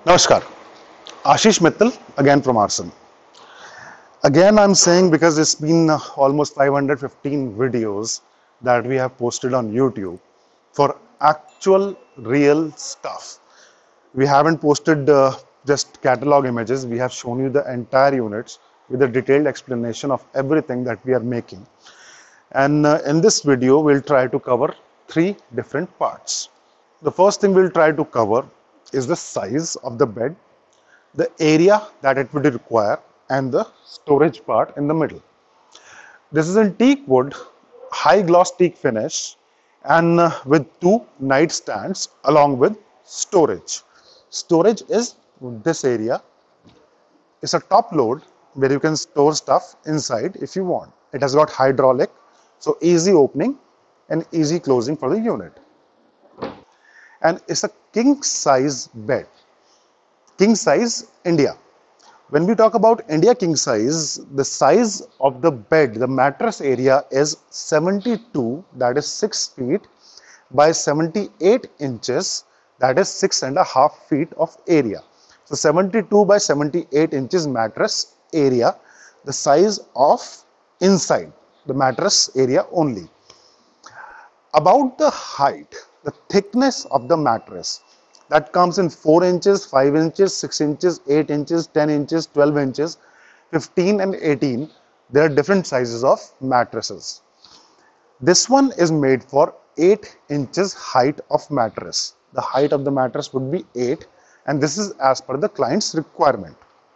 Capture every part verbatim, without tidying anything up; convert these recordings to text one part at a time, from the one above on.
Namaskar, Ashish Mittal again from Arson. Again, I'm saying because it's been uh, almost five hundred fifteen videos that we have posted on YouTube for actual real stuff. We haven't posted uh, just catalog images, we have shown you the entire units with a detailed explanation of everything that we are making. And uh, in this video, we'll try to cover three different parts. The first thing we'll try to cover is the size of the bed, the area that it would require, and the storage part in the middle. This is in teak wood, high gloss teak finish, and uh, with two nightstands along with storage. Storage is this area. It's a top load where you can store stuff inside if you want. It has got hydraulic, so easy opening and easy closing for the unit. And it's a king size bed. King size India. When we talk about India king size, the size of the bed, the mattress area is seventy-two, that is six feet by seventy-eight inches, that is six and a half feet of area. So seventy-two by seventy-eight inches mattress area, the size of inside the mattress area only. About the height, the thickness of the mattress, that comes in four inches, five inches, six inches, eight inches, ten inches, twelve inches, fifteen and eighteen. There are different sizes of mattresses. This one is made for eight inches height of mattress. The height of the mattress would be eight, and this is as per the client's requirement.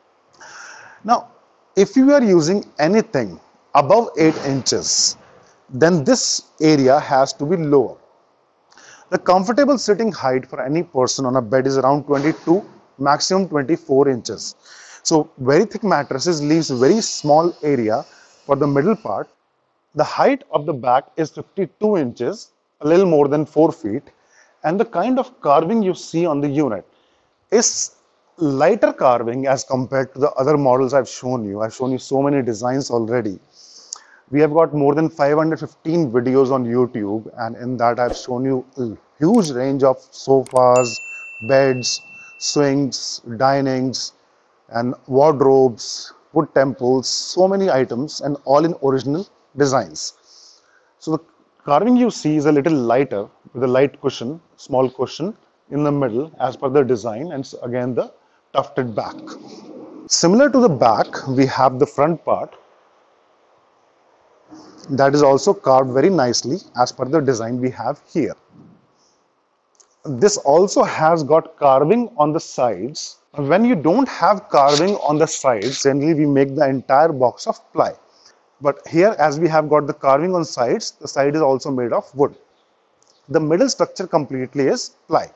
Now, if you are using anything above eight inches, then this area has to be lower. The comfortable sitting height for any person on a bed is around twenty-two, maximum twenty-four inches. So very thick mattresses leaves very small area for the middle part. The height of the back is fifty-two inches, a little more than four feet. And the kind of carving you see on the unit is lighter carving as compared to the other models I've shown you. I've shown you so many designs already. We have got more than five hundred fifteen videos on YouTube, and in that I've shown you a huge range of sofas, beds, swings, dinings, and wardrobes, wood temples, so many items, and all in original designs. So the carving you see is a little lighter with a light cushion, small cushion in the middle as per the design, and again the tufted back. Similar to the back, we have the front part that is also carved very nicely as per the design we have here. This also has got carving on the sides. When you don't have carving on the sides, generally we make the entire box of ply. But here, as we have got the carving on sides, the side is also made of wood. The middle structure completely is ply.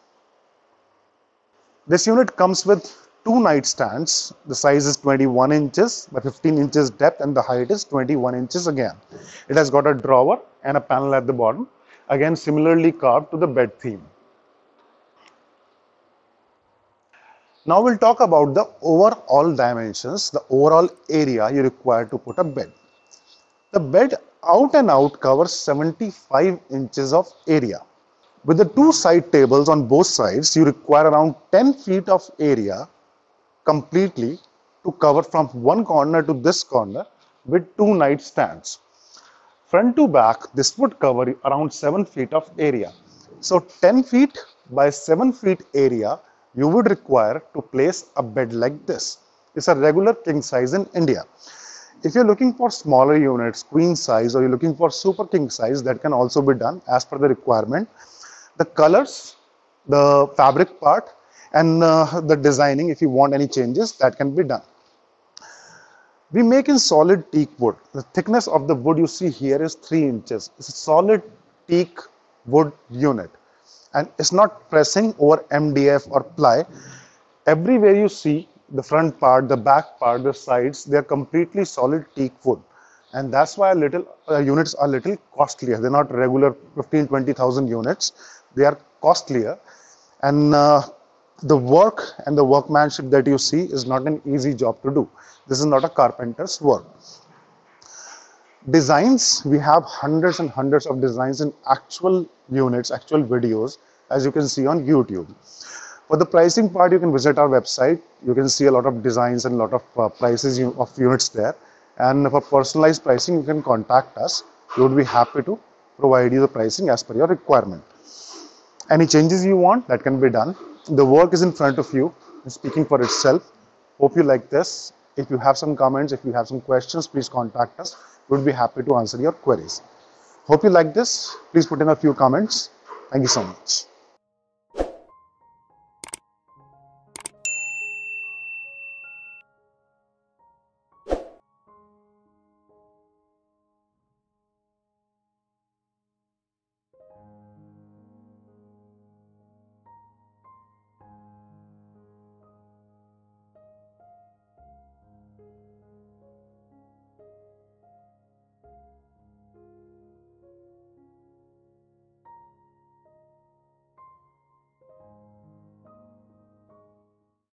This unit comes with two nightstands. The size is twenty-one inches by fifteen inches depth, and the height is twenty-one inches again. It has got a drawer and a panel at the bottom, again similarly carved to the bed theme. Now we'll talk about the overall dimensions, the overall area you require to put a bed. The bed out and out covers seventy-five inches of area. With the two side tables on both sides, you require around ten feet of area completely to cover from one corner to this corner with two nightstands. Front to back, this would cover around seven feet of area. So ten feet by seven feet area you would require to place a bed like this. It's a regular king size in India. If you're looking for smaller units, queen size, or you're looking for super king size, that can also be done as per the requirement. The colors, the fabric part, and uh, the designing, if you want any changes, that can be done. We make in solid teak wood. The thickness of the wood you see here is three inches. It's a solid teak wood unit, and it's not pressing over M D F or ply. Everywhere you see the front part, the back part, the sides, they are completely solid teak wood, and that's why a little uh, units are little costlier. They're not regular fifteen twenty thousand units. They are costlier, and uh, the work and the workmanship that you see is not an easy job to do. This is not a carpenter's work. Designs, we have hundreds and hundreds of designs in actual units, actual videos, as you can see on YouTube. For the pricing part, you can visit our website. You can see a lot of designs and a lot of uh, prices of units there. And for personalized pricing, you can contact us. We would be happy to provide you the pricing as per your requirement. Any changes you want, that can be done. The work is in front of you, speaking for itself. Hope you like this. If you have some comments, if you have some questions, please contact us. We would be happy to answer your queries. Hope you like this. Please put in a few comments. Thank you so much.